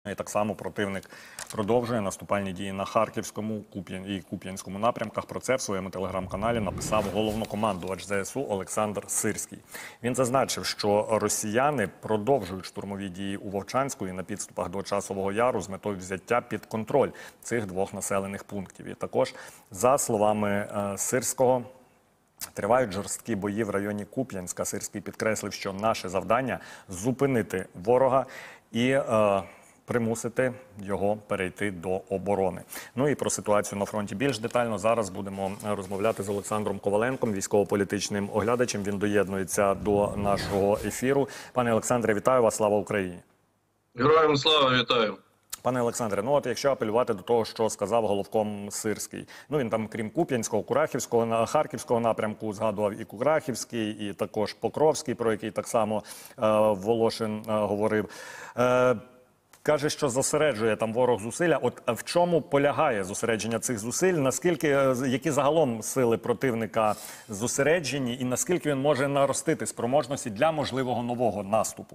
І так само противник продовжує наступальні дії на Харківському і Куп'янському напрямках. Про це в своєму телеграм-каналі написав головнокомандувач ЗСУ Олександр Сирський. Він зазначив, що росіяни продовжують штурмові дії у Вовчанську і на підступах до Часового Яру з метою взяття під контроль цих двох населених пунктів. І також, за словами Сирського, тривають жорсткі бої в районі Куп'янська. Сирський підкреслив, що наше завдання – зупинити ворога і примусити його перейти до оборони. Ну і про ситуацію на фронті більш детально зараз будемо розмовляти з Олександром Коваленком, військово-політичним оглядачем. Він доєднується до нашого ефіру. Пане Олександре, вітаю вас, слава Україні! Героям слава, вітаю! Пане Олександре, ну от якщо апелювати до того, що сказав головком Сирський, ну він там, крім Куп'янського, Курахівського, Харківського напрямку згадував і Курахівський, і також Покровський, про який так само Волошин говорив. Каже, що зосереджує там ворог зусилля. От в чому полягає зосередження цих зусиль? Наскільки, які загалом сили противника зосереджені і наскільки він може наростити спроможності для можливого нового наступу?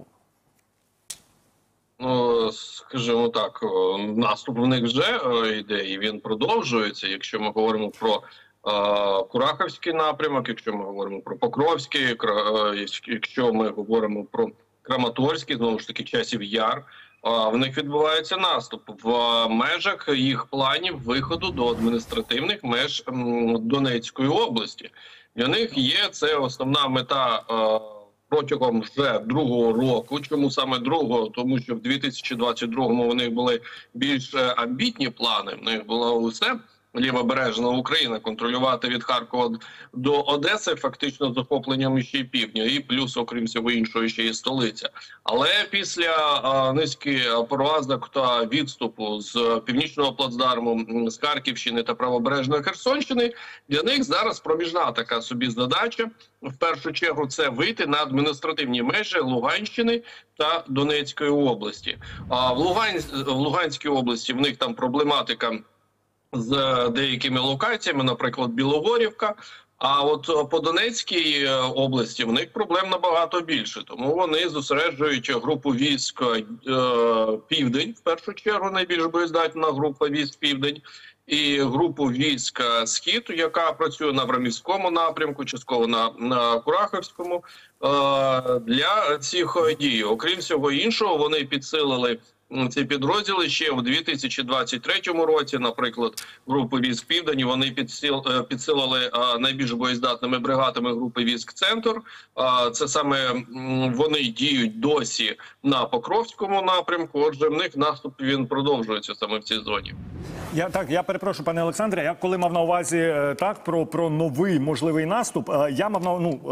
Ну, скажімо так, наступ в них вже йде і він продовжується. Якщо ми говоримо про Курахівський напрямок, якщо ми говоримо про Покровський, якщо ми говоримо про Краматорський, знову ж таки, Часів Яр, в них відбувається наступ в межах їх планів виходу до адміністративних меж Донецької області. Для них є це основна мета протягом вже другого року. Чому саме другого? Тому що в 2022-му у них були більш амбітні плани. В них було усе лівобережна Україна контролювати від Харкова до Одеси, фактично захопленням ще й півдня, і плюс, окрім всього іншого, ще й столиця. Але після низки поразок та відступу з північного плацдарму, з Харківщини та правобережної Херсонщини, для них зараз проміжна така собі задача. В першу чергу це вийти на адміністративні межі Луганщини та Донецької області. А в Луганській області в них там проблематика з деякими локаціями, наприклад, Білогорівка. А от по Донецькій області в них проблем набагато більше. Тому вони зосереджують групу військ «Південь», в першу чергу найбільш боєздатна група військ «Південь», і групу військ «Схід», яка працює на Врамівському напрямку, частково на Курахівському, для цих дій. Окрім всього іншого, вони підсилили ці підрозділи ще у 2023 році, наприклад, групи військ «Південь», вони підсилили найбільш боєздатними бригадами групи військ «Центр». Це саме вони діють досі на Покровському напрямку, отже, в них наступ він продовжується саме в цій зоні. Я перепрошую, пане Олександре, я коли мав на увазі про новий можливий наступ, я мав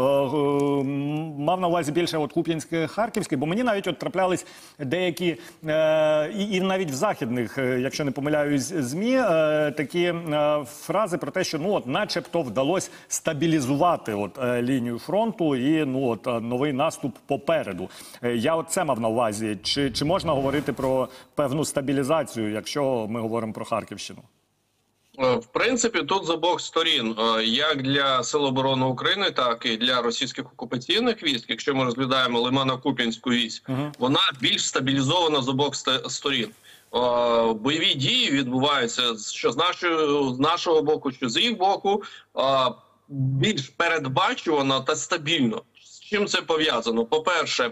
на увазі більше от Куп'янський, Харківський, бо мені навіть от траплялись деякі, і навіть в західних, якщо не помиляюсь, ЗМІ, такі фрази про те, що ну от начебто вдалося стабілізувати от лінію фронту і ну от новий наступ попереду. Я от це мав на увазі. Чи можна говорити про певну стабілізацію, якщо ми говоримо про Харківщину? В принципі, тут з обох сторін, як для Сил оборони України, так і для російських окупаційних військ, якщо ми розглядаємо Лимано-Куп'янську вісь, вона більш стабілізована з обох сторін. Бойові дії відбуваються що з нашого боку, що з їх боку, більш передбачувано та стабільно. З чим це пов'язано? По-перше,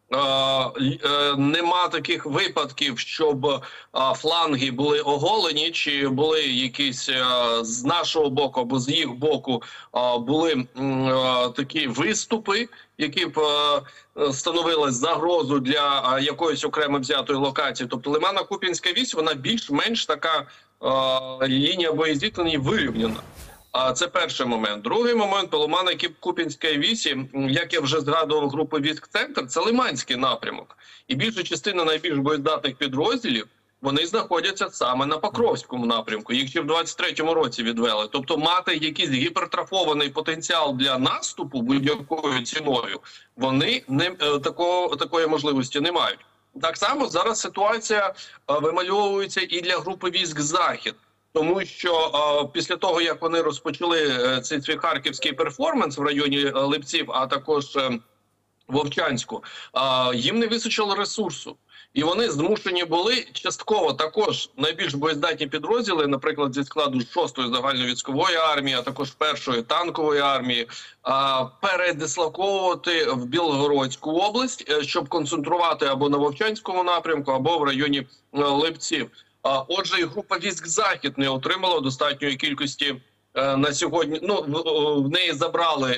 нема таких випадків, щоб фланги були оголені, чи були якісь з нашого боку або з їх боку були такі виступи, які б становили загрозу для якоїсь окремо взятої локації. Тобто Лимано-Куп'янська вісь, вона більш-менш така лінія боєзіткнення вирівняна. Це перший момент. Другий момент, по Лимано-Куп'янській вісі, як я вже згадував, групи військ «Центр», це Лиманський напрямок. І більша частина найбільш боєздатних підрозділів, вони знаходяться саме на Покровському напрямку. Їх ще в 23-му році відвели. Тобто мати якийсь гіпертрофований потенціал для наступу будь-якою ціною, вони такої можливості не мають. Так само зараз ситуація вимальовується і для групи військ «Захід». Тому що після того, як вони розпочали цей свій харківський перформанс в районі Липців, а також Вовчанську, їм не вистачило ресурсу. І вони змушені були частково також найбільш боєздатні підрозділи, наприклад, зі складу 6-ї загальновійськової армії, а також 1-ї танкової армії, передислоковувати в Білгородську область, щоб концентрувати або на Вовчанському напрямку, або в районі Липців. Отже, і група військ «Захід» не отримала достатньої кількості на сьогодні. Ну, в неї забрали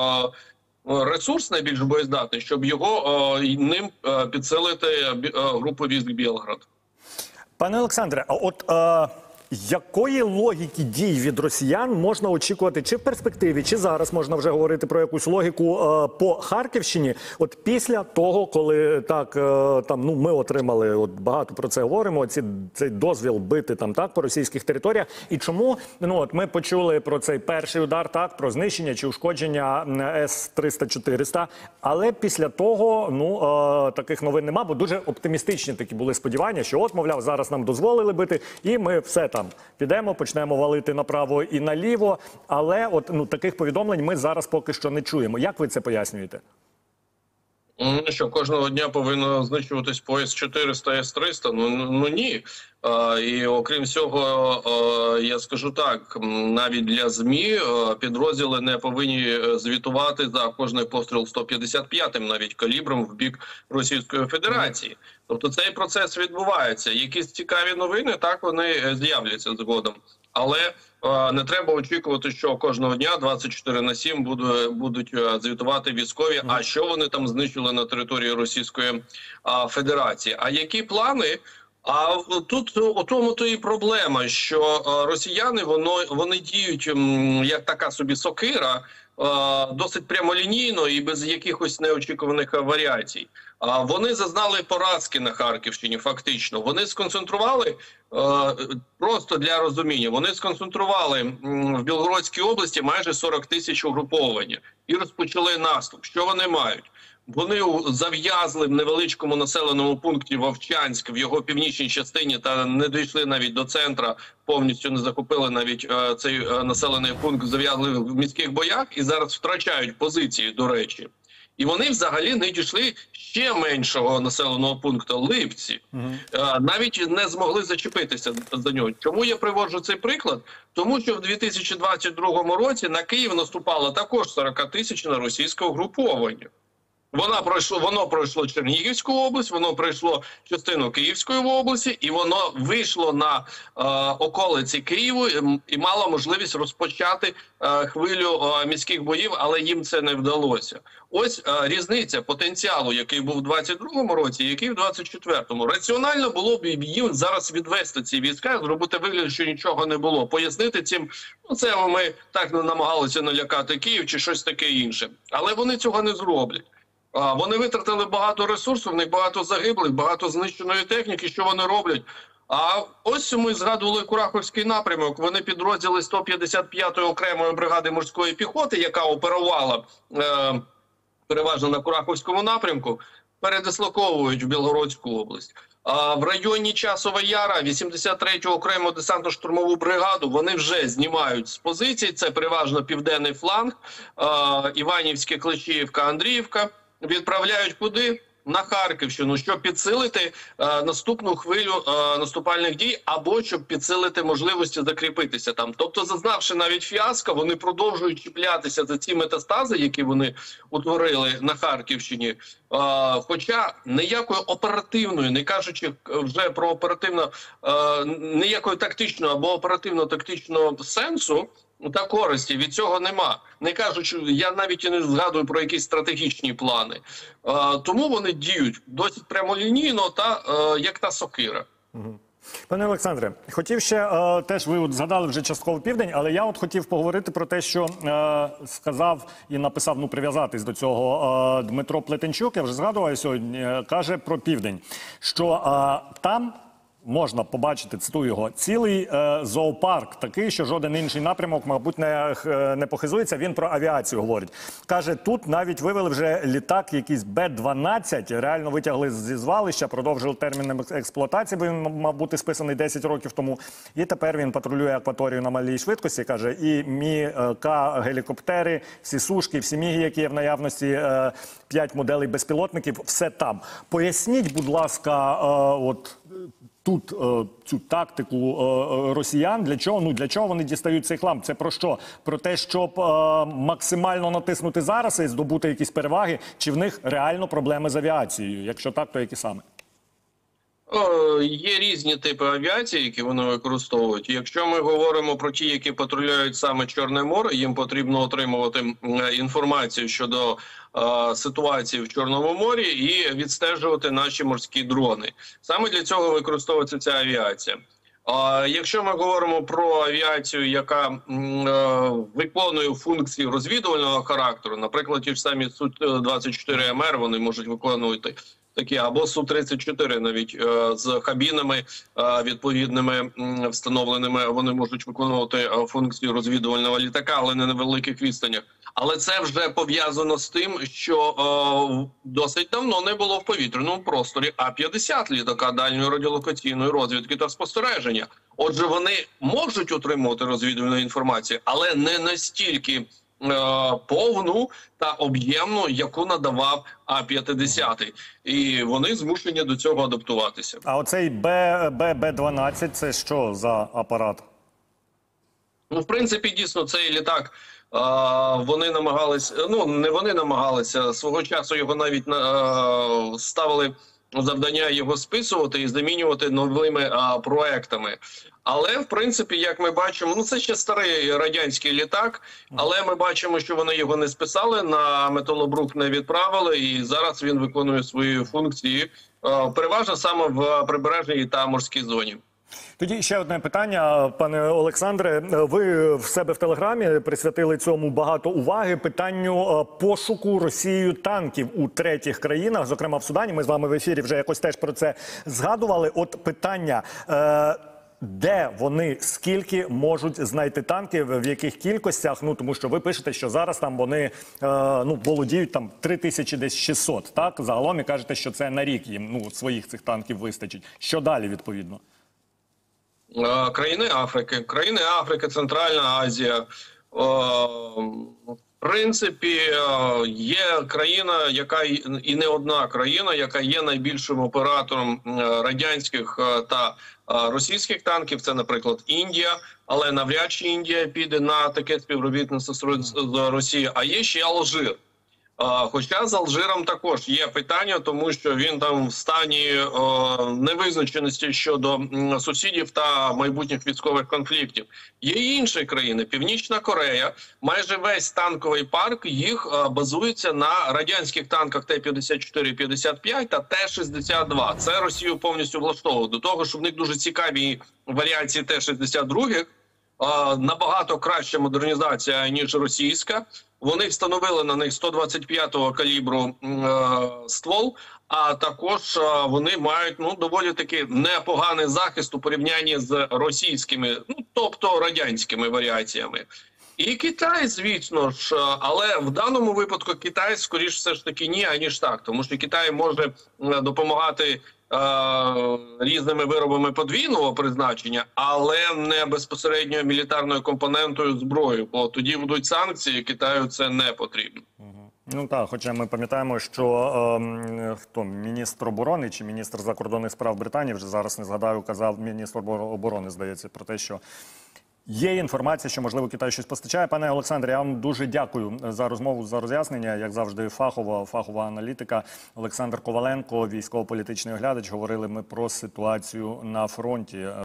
ресурс найбільш боєздатний, щоб ним підсилити групу військ Білгород. Пане Олександре, а от якої логіки дій від росіян можна очікувати чи в перспективі, чи зараз можна вже говорити про якусь логіку по Харківщині? От після того, коли так там ми отримали, от багато про це говоримо, цей дозвіл бити там так по російських територіях. І чому от ми почули про цей перший удар, так про знищення чи ушкодження С-300-400, але після того таких новин нема, бо дуже оптимістичні такі були сподівання, що от, мовляв, зараз нам дозволили бити, і ми все там підемо, почнемо валити направо і наліво, але от таких повідомлень ми зараз поки що не чуємо. Як ви це пояснюєте? Що кожного дня повинно знищуватись по С-400, С-300? Ну ні. І окрім цього, я скажу так, навіть для ЗМІ підрозділи не повинні звітувати за кожний постріл 155-м навіть калібром в бік Російської Федерації. Тобто цей процес відбувається. Якісь цікаві новини, так, вони з'являться згодом. Але не треба очікувати, що кожного дня 24/7 будуть звітувати військові, а що вони там знищили на території Російської Федерації. А які плани? А тут у тому-то і проблема, що росіяни, вони діють як така собі сокира, досить прямолінійно і без якихось неочікуваних варіацій. Вони зазнали поразки на Харківщині, фактично. Вони сконцентрували, просто для розуміння, вони сконцентрували в Білгородській області майже 40 тисяч угруповання і розпочали наступ. Що вони мають? Вони зав'язли в невеличкому населеному пункті Вовчанськ в його північній частині та не дійшли навіть до центра, повністю не захопили навіть цей населений пункт, зав'язли в міських боях і зараз втрачають позиції, до речі. І вони взагалі не дійшли ще меншого населеного пункту – Липці. Навіть не змогли зачепитися за нього. Чому я приводжу цей приклад? Тому що в 2022 році на Київ наступало також 40 тисяч на російське угруповання. Воно пройшло Чернігівську область, воно пройшло частину Київської області, і воно вийшло на околиці Києву і мало можливість розпочати хвилю міських боїв, але їм це не вдалося. Ось різниця потенціалу, який був у 2022 році, який в 2024. Раціонально було б їм зараз відвести ці війська, зробити вигляд, що нічого не було. Пояснити цим, це ми так намагалися налякати Київ чи щось таке інше. Але вони цього не зроблять. Вони витратили багато ресурсів, в них багато загиблих, багато знищеної техніки. Що вони роблять? А ось ми згадували Курахівський напрямок. Вони підрозділи 155-ї окремої бригади морської піхоти, яка оперувала переважно на Курахівському напрямку, передислоковують в Білгородську область. А в районі Часова Яра 83-ю окрему десантно-штурмову бригаду вони вже знімають з позицій. Це переважно південний фланг, Іванівське, Клещіївка, Андріївка. Відправляють куди? На Харківщину, щоб підсилити наступну хвилю наступальних дій або щоб підсилити можливості закріпитися там. Тобто, зазнавши навіть фіаско, вони продовжують чіплятися за ці метастази, які вони утворили на Харківщині. Хоча ніякої оперативної, не кажучи вже про ніякої тактичного або оперативно-тактичного сенсу та користі від цього нема. Не кажучи, я навіть і не згадую про якісь стратегічні плани. Тому вони діють досить прямолінійно та як та сокира. Пане Олександре, хотів ще, теж ви згадали вже частково Південь, але я хотів поговорити про те, що сказав і написав, прив'язатись до цього Дмитро Плетенчук, я вже згадував сьогодні, каже про Південь, що там можна побачити, цитую його, цілий зоопарк такий, що жоден інший напрямок, мабуть, не похизується. Він про авіацію говорить. Каже, тут навіть вивели вже літак, якийсь Б-12, реально витягли зі звалища, продовжили термін експлуатації, бо він мав бути списаний 10 років тому. І тепер він патрулює акваторію на малій швидкості, каже, і Мі-К-гелікоптери, всі сушки, всі міги, які є в наявності, 5 моделей безпілотників, все там. Поясніть, будь ласка, от тут цю тактику росіян, для чого вони дістають цей хлам? Це про що? Про те, щоб максимально натиснути зараз і здобути якісь переваги? Чи в них реально проблеми з авіацією? Якщо так, то які саме? Є різні типи авіації, які вони використовують. Якщо ми говоримо про ті, які патрулюють саме Чорне море, їм потрібно отримувати інформацію щодо ситуації в Чорному морі і відстежувати наші морські дрони. Саме для цього використовується ця авіація. Якщо ми говоримо про авіацію, яка виконує функції розвідувального характеру, наприклад, ті ж самі Су-24МР, вони можуть виконувати такі, або Су-34 навіть з кабінами відповідними встановленими, вони можуть виконувати функцію розвідувального літака, але не на великих відстанях. Але це вже пов'язано з тим, що досить давно не було в повітряному просторі А-50 літака дальньої радіолокаційної розвідки та спостереження. Отже, вони можуть отримувати розвідувальну інформацію, але не настільки повну та об'ємну, яку надавав А-50. І вони змушені до цього адаптуватися. А оцей Б-12 – це що за апарат? Ну, в принципі, дійсно, цей літак вони намагалися, ну, не вони намагалися, свого часу його навіть ставили завдання його списувати і замінювати новими проектами. Але, в принципі, як ми бачимо, ну це ще старий радянський літак, але ми бачимо, що вони його не списали, на металобрухт не відправили, і зараз він виконує свої функції, переважно саме в прибережній та морській зоні. Тоді ще одне питання, пане Олександре. Ви в себе в Телеграмі присвятили цьому багато уваги питанню пошуку Росією танків у третіх країнах, зокрема в Судані. Ми з вами в ефірі вже якось теж про це згадували. От питання, де вони, скільки можуть знайти танки, в яких кількостях? Ну, тому що ви пишете, що зараз там вони володіють там 3600, так? Загалом і кажете, що це на рік їм своїх цих танків вистачить. Що далі, відповідно? Країни Африки, Центральна Азія. В принципі, є країна, яка і не одна країна, яка є найбільшим оператором радянських та російських танків. Це, наприклад, Індія, але навряд чи Індія піде на таке співробітництво з Росією. А є ще Алжир. Хоча з Алжиром також є питання, тому що він там в стані невизначеності щодо сусідів та майбутніх військових конфліктів. Є і інші країни. Північна Корея, майже весь танковий парк їх базується на радянських танках Т-54-55 та Т-62. Це Росію повністю влаштовує. До того, що в них дуже цікаві варіації Т-62, набагато краща модернізація, ніж російська. Вони встановили на них 125-го калібру ствол, а також вони мають доволі таки непоганий захист у порівнянні з російськими, тобто радянськими варіаціями. І Китай, звісно ж, але в даному випадку Китай, скоріш все ж таки, ні, аніж так. Тому що Китай може допомагати різними виробами подвійного призначення, але не безпосередньо мілітарною компонентою зброї. Бо тоді будуть санкції, Китаю це не потрібно. Ну так, хоча ми пам'ятаємо, що міністр оборони чи міністр закордонних справ Британії, вже зараз не згадаю, казав міністр оборони, здається, про те, що є інформація, що, можливо, Китай щось постачає. Пане Олександре, я вам дуже дякую за розмову, за роз'яснення. Як завжди, фахова аналітика. Олександр Коваленко, військово-політичний оглядач. Говорили ми про ситуацію на фронті.